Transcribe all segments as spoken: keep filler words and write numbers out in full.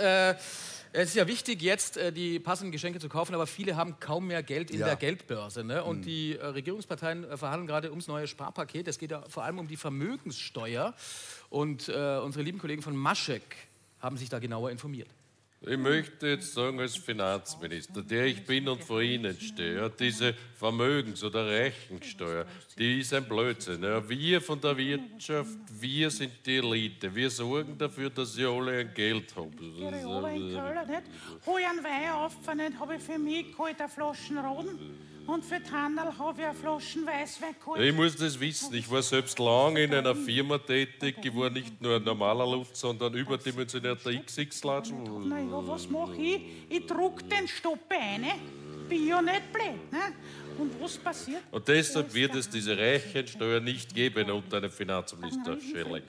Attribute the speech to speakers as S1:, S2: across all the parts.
S1: Äh, es ist ja wichtig, jetzt äh, die passenden Geschenke zu kaufen, aber viele haben kaum mehr Geld in
S2: Ja.
S1: der Geldbörse. Ne? Und
S2: Mhm.
S1: die äh, Regierungsparteien äh, verhandeln gerade ums neue Sparpaket. Es geht ja vor allem um die Vermögenssteuer. Und äh, unsere lieben Kollegen von Maschek haben sich da genauer informiert.
S3: Ich möchte jetzt sagen, als Finanzminister, der ich bin und vor Ihnen stehe, ja, diese Vermögens- oder Rechensteuer, die ist ein Blödsinn. Ja. Wir von der Wirtschaft, wir sind die Elite. Wir sorgen dafür, dass Sie alle ein Geld haben.
S4: Ihre Ober in Köln, nicht? Hol ich einen Wein auf, nicht? Habe ich für mich geholt eine Flaschen Roden und für Tannel habe ich eine Flaschen Weißwein geholt.
S3: Ich muss das wissen. Ich war selbst lange in einer Firma tätig. Ich war nicht nur ein normaler Luft, sondern überdimensionierter X X-Latsch.
S4: Na ja, was mache ich? Ich druck den Stoppe ein, bin ja nicht blöd. Ne? Und was passiert?
S3: Und deshalb wird es diese Rechensteuer nicht geben unter einem Finanzminister Schilling.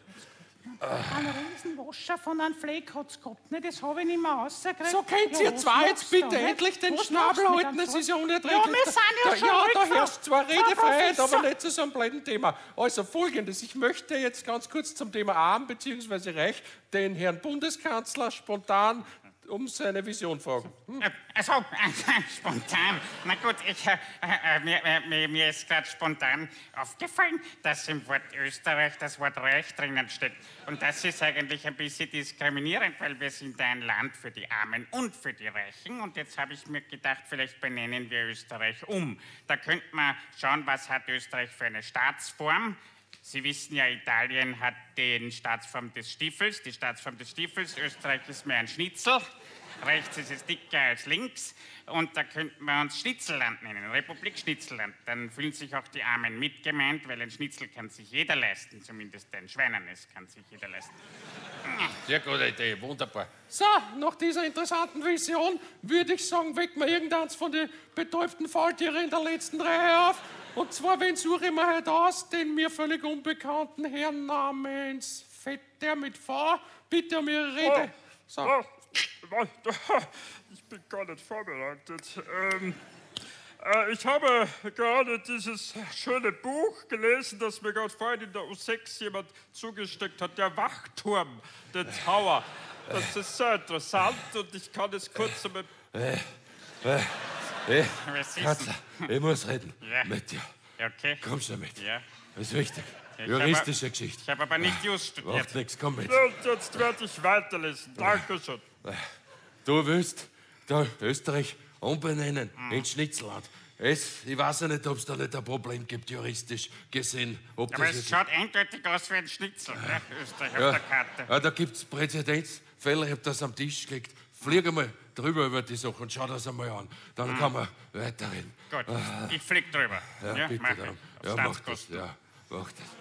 S4: Ein Riesenwascher von einem Fleck hat es gehabt, ne? Das habe ich nicht mehr rausgekriegt.
S5: So könnt ihr
S4: was
S5: zwei
S4: machst
S5: jetzt
S4: du
S5: bitte
S4: da,
S5: endlich den
S4: was
S5: Schnabel
S4: machst du mit
S5: halten,
S4: dem
S5: das ist ja
S4: Zeug?
S5: unerträglich.
S4: Ja, wir sind ja
S5: da,
S4: schon
S5: Ja,
S4: alt,
S5: da
S4: Frau-
S5: herrscht zwar
S4: Frau
S5: Redefreiheit,
S4: Professor.
S5: aber nicht zu so einem blöden Thema. Also folgendes, ich möchte jetzt ganz kurz zum Thema Arm bzw. Reich den Herrn Bundeskanzler spontan um seine Vision fragen. Hm?
S6: Äh, Also, äh, spontan. Na gut, ich, äh, äh, mir, äh, mir, mir ist gerade spontan aufgefallen, dass im Wort Österreich das Wort Reich drinnen steckt. Und das ist eigentlich ein bisschen diskriminierend, weil wir sind ein Land für die Armen und für die Reichen. Und jetzt habe ich mir gedacht, vielleicht benennen wir Österreich um. Da könnte man schauen, was hat Österreich für eine Staatsform. Sie wissen ja, Italien hat den Staatsform des Stiefels, die Staatsform des Stiefels. Österreich ist mehr ein Schnitzel. Rechts ist es dicker als links. Und da könnten wir uns Schnitzelland nennen, Republik Schnitzelland. Dann fühlen sich auch die Armen mitgemeint, weil ein Schnitzel kann sich jeder leisten, zumindest ein Schweinernes kann sich jeder leisten.
S3: Sehr gute Idee, wunderbar.
S5: So, nach dieser interessanten Vision würde ich sagen, wecken wir irgendeins von den betäubten Faultieren in der letzten Reihe auf. Und zwar, wen suche ich mir heute aus? Den mir völlig unbekannten Herrn namens Vetter mit V. Bitte um Ihre Rede. So.
S7: Oh, ich bin gar nicht vorbereitet. Ähm, äh, ich habe gerade dieses schöne Buch gelesen, das mir gerade vorhin in der U sechs jemand zugesteckt hat, der Wachturm, der Tower. Das ist sehr interessant und ich kann es kurz mit...
S3: Äh, äh, äh,
S6: Was ist
S3: Kanzler, ich muss reden
S6: Ja.
S3: mit dir.
S6: Okay.
S3: Komm schon mit.
S6: Ja.
S3: Das ist wichtig.
S6: Ich
S3: Juristische
S6: hab-
S3: Geschichte.
S6: Ich habe aber nicht Just studiert.
S3: Macht nichts, komm mit.
S7: Und jetzt werde ich weiterlesen. Dankeschön.
S3: Du willst da Österreich umbenennen in Schnitzelland. Es, ich weiß ja nicht, ob es da nicht ein Problem gibt, juristisch gesehen. Ob
S6: Aber
S3: das
S6: es
S3: jetzt-
S6: schaut eindeutig aus wie ein Schnitzel, ne? Österreich
S3: ja,
S6: auf der Karte.
S3: ja, da gibt es Präzedenzfälle, ich habe das am Tisch gelegt. Flieg einmal drüber über die Sache und schau das einmal an. Dann kann man weiterreden.
S6: Gut,
S3: Ah,
S6: ich flieg drüber.
S3: ja, bitte
S6: mach
S3: darum.
S6: ich.
S3: Ja,
S6: Auf
S3: mach das.
S6: Staatskosten.
S3: Ja, mach das.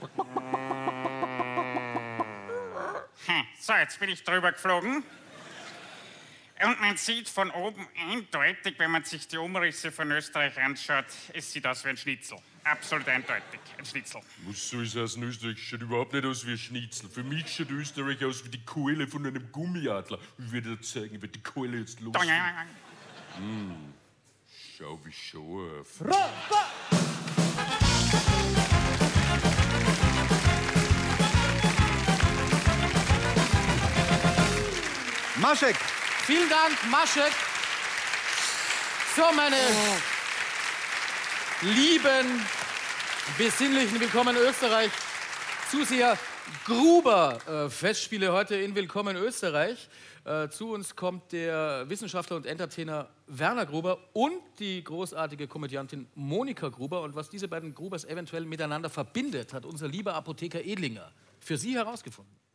S6: Hm, So, jetzt bin ich drüber geflogen. Und man sieht von oben eindeutig, wenn man sich die Umrisse von Österreich anschaut, es sieht aus wie ein Schnitzel. Absolut eindeutig, ein Schnitzel.
S3: Was soll es heißen? Österreich schaut überhaupt nicht aus wie ein Schnitzel. Für mich schaut Österreich aus wie die Keule von einem Gummiadler. Ich werde dir zeigen, wie die Keule jetzt los ist. Hm. Schau, wie scharf.
S2: Maschek,
S1: Vielen Dank, Maschek. So, meine lieben, besinnlichen Willkommen in Österreich Zuseher. Gruber-Festspiele heute in Willkommen Österreich. Äh, zu uns kommt der Wissenschaftler und Entertainer Werner Gruber und die großartige Komödiantin Monika Gruber. Und was diese beiden Grubers eventuell miteinander verbindet, hat unser lieber Apotheker Edlinger für Sie herausgefunden.